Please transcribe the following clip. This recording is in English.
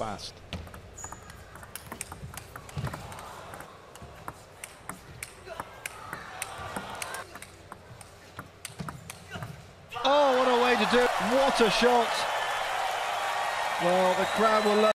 fast. Oh, what a way to do it. What a shot. Well, the crowd will love